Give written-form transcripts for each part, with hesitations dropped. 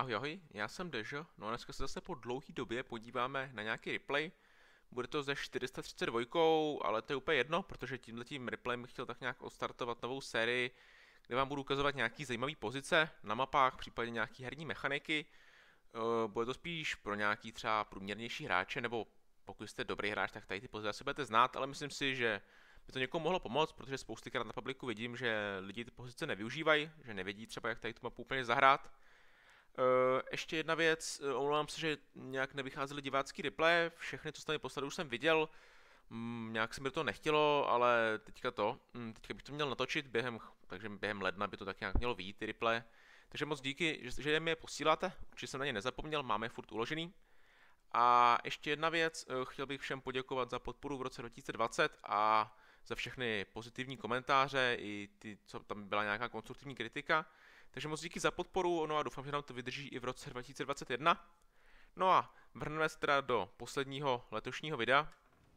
Ahoj, ahoj, já jsem Dežo, no a dneska se zase po dlouhé době podíváme na nějaký replay. Bude to ze 432, ale to je úplně jedno, protože tímhletím replayem bych chtěl tak nějak odstartovat novou sérii, kde vám budu ukazovat nějaký zajímavé pozice na mapách, případně nějaký herní mechaniky. Bude to spíš pro nějaký třeba průměrnější hráče, nebo pokud jste dobrý hráč, tak tady ty pozice asi budete znát, ale myslím si, že by to někomu mohlo pomoct, protože spoustykrát na publiku vidím, že lidi ty pozice nevyužívají, že nevědí třeba, jak tady tu mapu úplně zahrát. Ještě jedna věc, omlouvám se, že nějak nevycházely divácký replay, všechny, co jste mi poslali, už jsem viděl, nějak se mi to nechtělo, ale teďka bych to měl natočit takže během ledna by to tak nějak mělo vyjít, ty replay. Takže moc díky, že mi je posíláte, určitě jsem na ně nezapomněl, máme je furt uložený. A ještě jedna věc, chtěl bych všem poděkovat za podporu v roce 2020 a za všechny pozitivní komentáře, i ty, co tam byla nějaká konstruktivní kritika. Takže moc díky za podporu, no a doufám, že nám to vydrží i v roce 2021. No a vrhneme se teda do posledního letošního videa.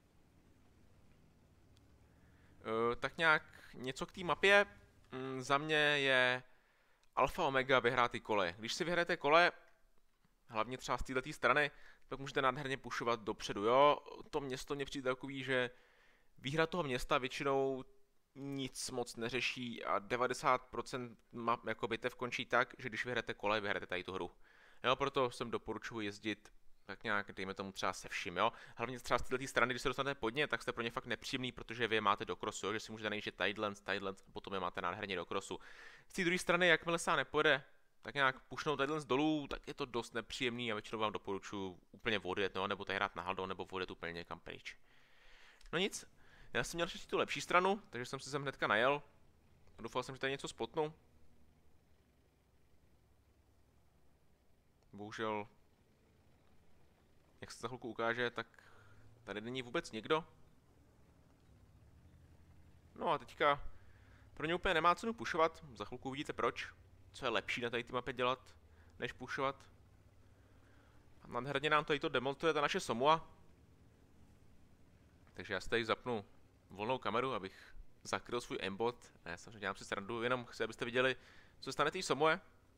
Tak nějak něco k té mapě. Za mě je alfa omega vyhrát ty kole. Když si vyhrajete kole, hlavně třeba z této strany, tak můžete nádherně pušovat dopředu, jo. To město mě přijde takový, že výhra toho města většinou nic moc neřeší a 90% map jako bitev končí tak, že když vyhrajete kole, vyhrajete tady tu hru. Jo, proto jsem doporučuji jezdit tak nějak, dejme tomu třeba se vším, jo. Hlavně třeba z této strany, když se dostanete pod ně, tak jste pro ně fakt nepříjemný, protože vy je máte do crossu, jo, že si můžete najít, že Tidelands, a potom je máte nádherně do crossu. Z té druhé strany, jakmile se nepojede, tak nějak pušnout Tidelands dolů, tak je to dost nepříjemný a většinou vám doporučuji úplně odjet, no, nebo tady hrát na haldo, nebo odjet úplně někam pryč. No nic, já jsem měl ještě tu lepší stranu, takže jsem si sem hnedka najel. Doufal jsem, že tady něco spotnu. Bohužel, jak se za chvilku ukáže, tak tady není vůbec nikdo. No a teďka pro ně úplně nemá cenu pušovat, za chvilku uvidíte proč. Co je lepší na tady té mapě dělat, než pušovat. A nádherně nám tady to demonstruje ta naše Somua. Takže já si tady zapnu volnou kameru, abych zakryl svůj aimbot. Ne, samozřejmě dělám si srandu, jenom chci, abyste viděli, co se stane té Somue.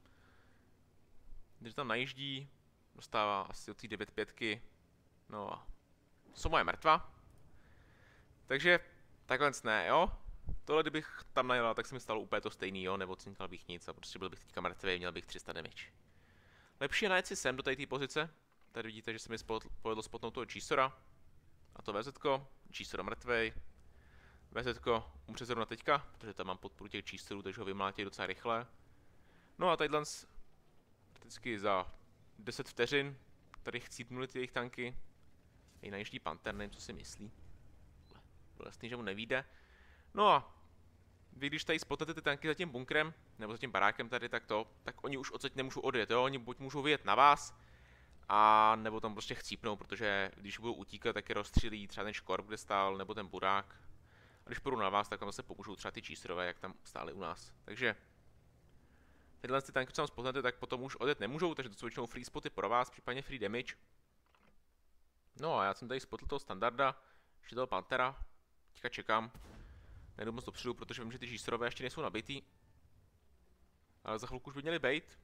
Když tam najíždí, dostává asi od té 9.5. No a Somua je mrtvá. Takže takhle ne, jo. Tohle kdybych tam najela, tak se mi stalo úplně to stejný, jo, nebo cinkal bych nic a prostě byl bych teďka mrtvý, měl bych 300 damage. Lepší je najet si sem do té pozice. Tady vidíte, že se mi povedlo spotnout toho Gisora. A to VZ-ko, Gisora mrtvej. VZ-ko umře zrovna teďka, protože tam mám podporu těch Gisorů, takže ho vymlátí docela rychle. No a tadyhle vždycky za 10 vteřin tady chcípnuli ty jejich tanky. Ej, najíždí Panther, nevím, co si myslí. Byl jasný, že mu nevíde. No a vy když tady spotnete ty tanky za tím bunkrem, nebo za tím barákem tady, tak oni už odsaď nemůžou odjet, jo? Oni buď můžou vyjet na vás, a nebo tam prostě chcípnou, protože když budou utíkat, tak je rozstřílí třeba ten škorp, kde stál, nebo ten burák. A když půjdu na vás, tak tam zase pomůžou třeba ty čísrové, jak tam stáli u nás. Takže tyhle ty tanky, co tam spotnete, tak potom už odjet nemůžou, takže to jsou většinou free spoty pro vás, případně free damage. No a já jsem tady spotl toho standarda, ještě toho Panthera, teďka čekám. Nejdu moc dopředu, protože vím, že ty čísrové ještě nejsou nabitý. Ale za chvilku už by měli bejt.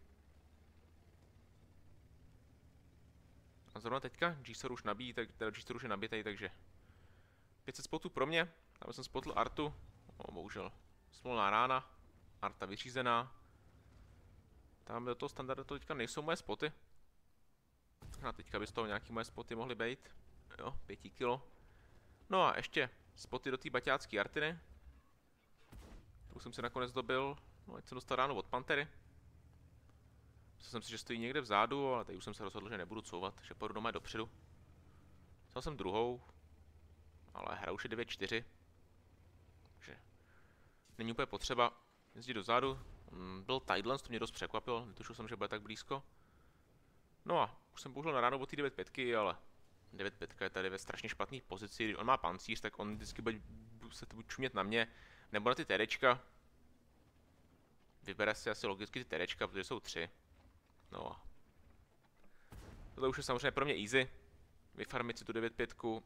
A zrovna teďka Gisor už nabíjí, teda Gisor už je nabitej, takže 500 spotů pro mě. Tam jsem spotl Artu. Bohužel smolná rána. Arta vyřízená. Tam do toho standardu to teďka nejsou moje spoty. A teďka by z toho nějaký moje spoty mohly být. Jo, 5 kilo. No a ještě spoty do té baťácké Artiny. Tu jsem si nakonec dobil. No, ať jsem dostal ráno od Pantery. Myslel jsem si, že stojí někde vzadu, ale tady už jsem se rozhodl, že nebudu couvat, že půjdu doma dopředu. Vzal jsem druhou, ale hra už je 9-4. Takže není úplně potřeba jezdit dozadu. Byl Tidelands, to mě dost překvapilo, netušil jsem, že bude tak blízko. No a už jsem bohužel na ráno od té 9.5, ale 9.5 je tady ve strašně špatné pozici. Když on má pancíř, tak on vždycky bude se buď čumět na mě, nebo na ty terečka. Vybere si asi logicky ty terečka, protože jsou 3. No a tohle už je samozřejmě pro mě easy. Vyfarmit si tu 9.5.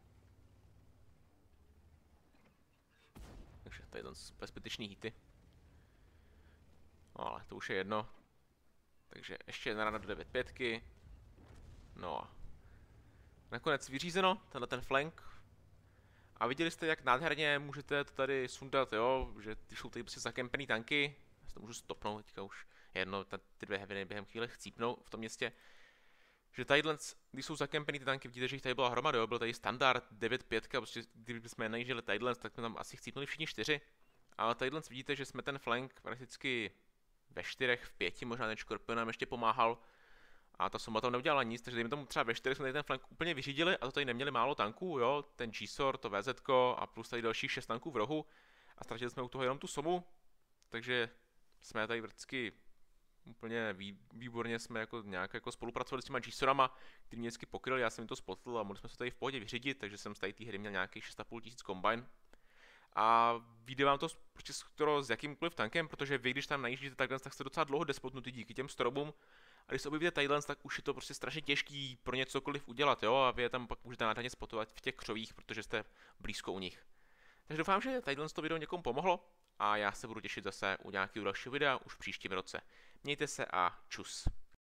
Takže tady ten zbytečný hity. No ale to už je jedno. Takže ještě jedna rana do 9-5. No a nakonec vyřízeno, tenhle ten flank. A viděli jste, jak nádherně můžete to tady sundat, jo, že ty jsou tady prostě zakempený tanky. Já si to můžu stopnout, teďka už jedno, ty dvě heavy během chvíle chcípnou v tom městě. Že tadyhle, když jsou zakempený ty tanky, vidíte, že jich tady byla hromada, jo, byl tady standard 9-5, prostě kdyby jsme najížděli tadyhle, tak jsme tam asi chcípnuli všichni 4. Ale tadyhle vidíte, že jsme ten flank prakticky ve 4, v 5, možná ten Scorpion nám ještě pomáhal. A ta Soma tam neudělala nic, takže dejme tomu třeba ve 4 jsme tady ten flank úplně vyřídili a to tady neměli málo tanků, jo, ten G-Sor, to VZ a plus tady dalších 6 tanků v rohu a ztratili jsme u toho jenom tu Somu, takže jsme tady vždycky úplně výborně jsme jako nějak jako spolupracovali s těma G-Sorama, který mě vždycky pokryli, já jsem jim to spotl a mohli jsme se tady v pohodě vyřídit, takže jsem z tady té hry měl nějakých 6,5 tisíc combine. A vyjde vám to prostě skoro s jakýmkoliv tankem, protože vy, když tam najíždíte takhle, tak jste docela dlouho despotnutý díky těm stromům. A když se objevíte tadyhle, tak už je to prostě strašně těžký pro něcokoliv udělat, jo, a vy je tam pak můžete nádherně spotovat v těch křovích, protože jste blízko u nich. Takže doufám, že tadyhle to video někomu pomohlo a já se budu těšit zase u nějakého dalšího videa už v příštím roce. Mějte se a čus.